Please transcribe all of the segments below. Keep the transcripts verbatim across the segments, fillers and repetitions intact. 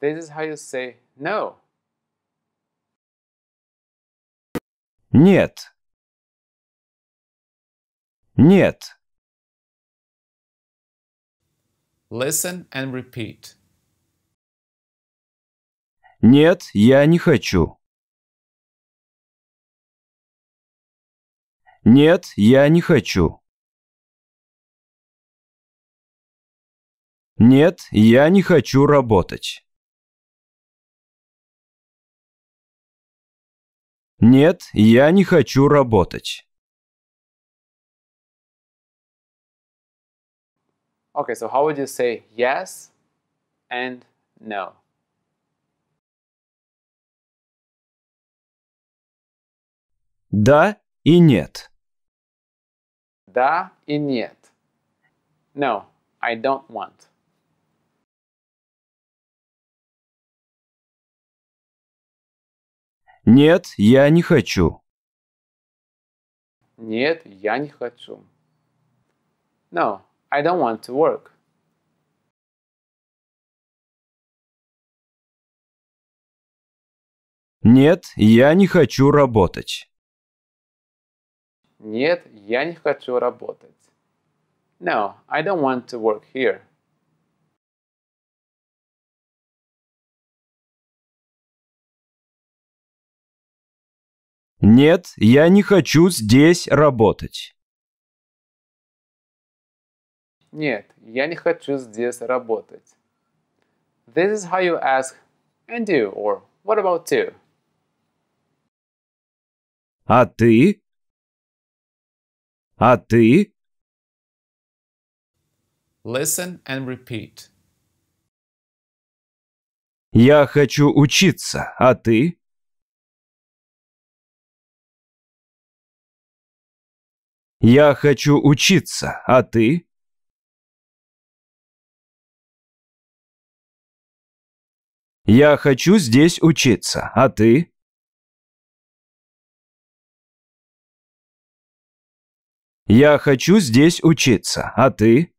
This is how you say no. Нет. Нет. Listen and repeat. Нет, я не хочу. Нет, я не хочу. Нет, я не хочу работать. Нет, я не хочу работать. Okay, so how would you say yes and no? Да и нет. Да и нет. No, I don't want. Нет, я не хочу. Нет, я не хочу. No, I don't want to work. Нет, я не хочу работать. Нет, я не хочу работать. No, I don't want to work here. Нет, я не хочу здесь работать. Нет, я не хочу здесь работать. This is how you ask, and you, or what about you? А ты? А ты? Listen and repeat. Я хочу учиться. А ты? Я хочу учиться. А ты? Я хочу здесь учиться. А ты? Я хочу здесь учиться. А ты?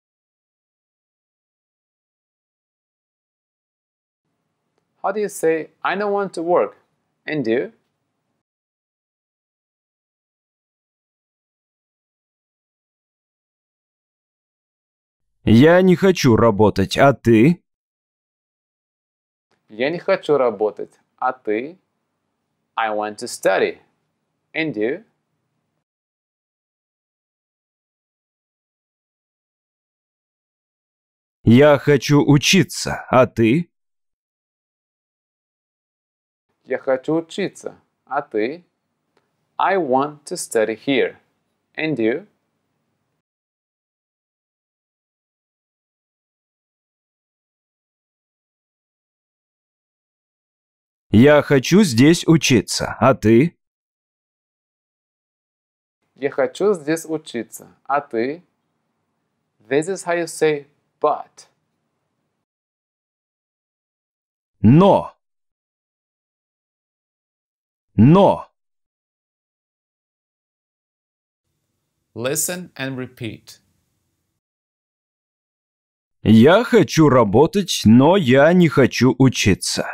How do you say, I don't want to work, and you? Я не хочу работать. А ты? Я не хочу работать, а ты? I want to study, and you? Я хочу учиться. А ты? Я хочу учиться, а ты? I want to study here, and you? Я хочу здесь учиться. А ты? Я хочу здесь учиться, а ты? This is how you say but. Но. Но. Listen and repeat. Я хочу работать, но я не хочу учиться.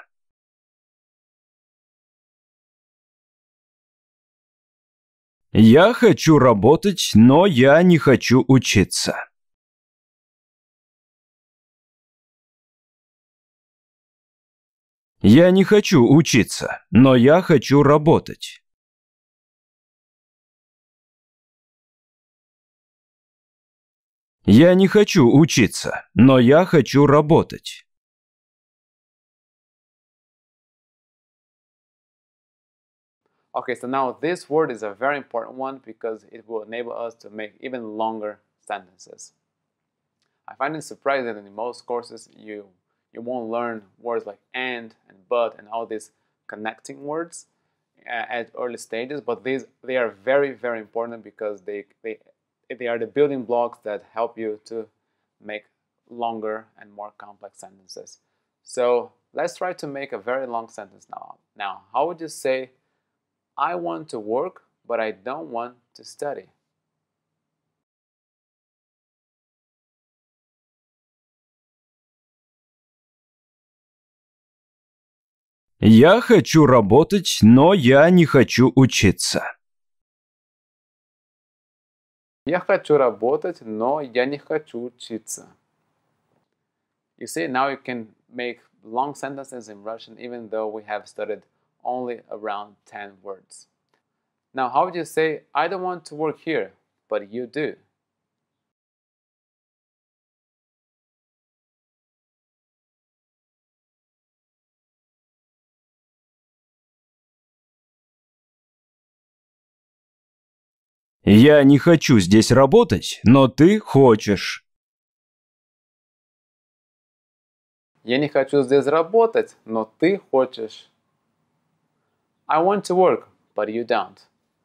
Я хочу работать, но я не хочу учиться. Я не хочу учиться, но я хочу работать. Я не хочу учиться, но я хочу работать. Okay, so now this word is a very important one because it will enable us to make even longer sentences. I find it surprising that in most courses you you won't learn words like and and but and all these connecting words uh, at early stages, but these they are very very important because they they they are the building blocks that help you to make longer and more complex sentences. So let's try to make a very long sentence now. Now, how would you say, I want to work, but I don't want to study? Я хочу работать, но я не хочу учиться. Я хочу работать, но я не хочу учиться. You see, now you can make long sentences in Russian even though we have studied only around ten words. Now, how would you say, I don't want to work here, but you do? Я не хочу здесь работать, но ты хочешь. Я не хочу здесь работать, но ты хочешь. I want to work, but you don't.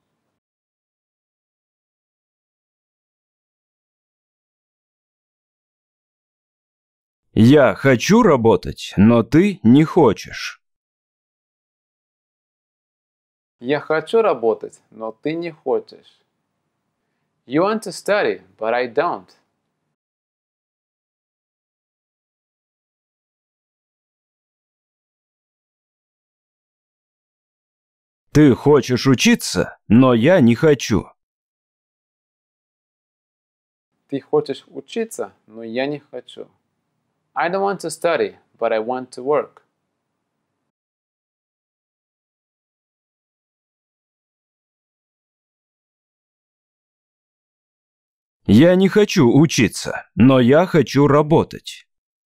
Я хочу работать, но ты не хочешь. Я хочу работать, но ты не хочешь. You want to study, but I don't. Ты хочешь учиться, но я не хочу. Ты хочешь учиться, но я не хочу. I don't want to study, but I want to work. Я не хочу учиться, но я хочу работать.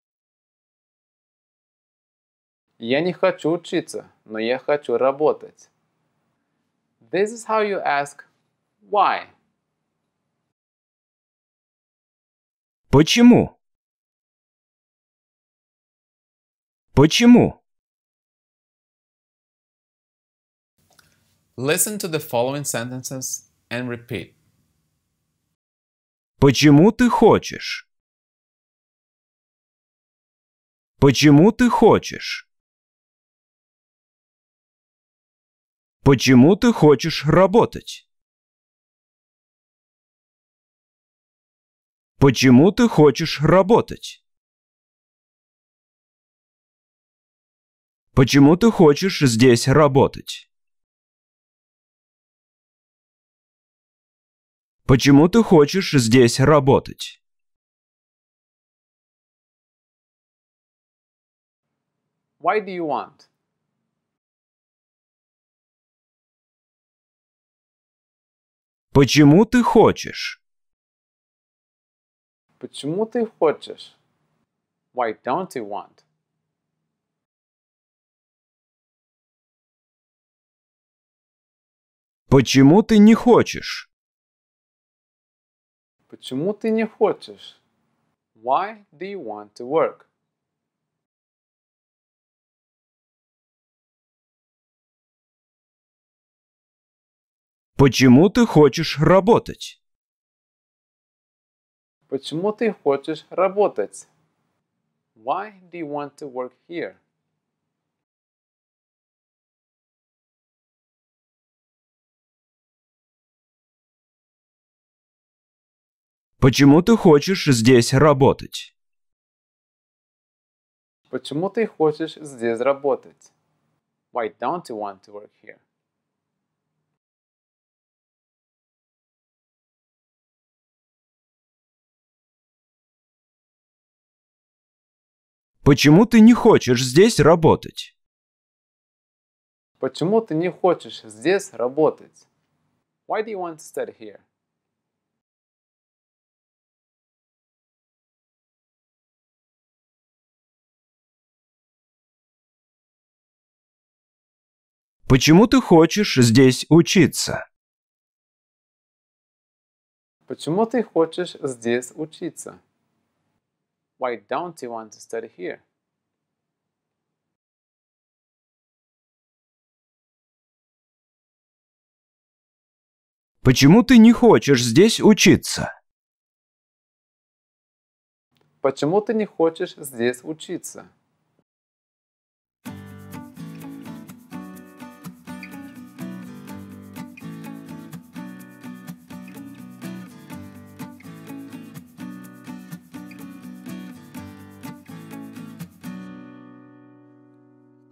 Я не хочу учиться, но я хочу работать. This is how you ask why. Почему? Почему? Listen to the following sentences and repeat. Почему ты хочешь? Почему ты хочешь? Почему ты хочешь работать? Почему ты хочешь работать? Почему ты хочешь здесь работать? Почему ты хочешь здесь работать? Why do you want? Почему ты хочешь? Почему ты хочешь? Why don't you want? Почему ты не хочешь? Почему ты не хочешь? Why do you want to work? Почему ты хочешь работать? Почему ты хочешь работать? Why do you want to work here? Почему ты хочешь здесь работать? Почему ты хочешь здесь работать? Why don't you want to work here? Почему ты не хочешь здесь работать? Почему ты не хочешь здесь работать? Why do you want to study here? Почему ты хочешь здесь учиться? Почему ты хочешь здесь учиться? Why don't you want to study here? Почему ты не хочешь здесь учиться? Почему ты не хочешь здесь учиться?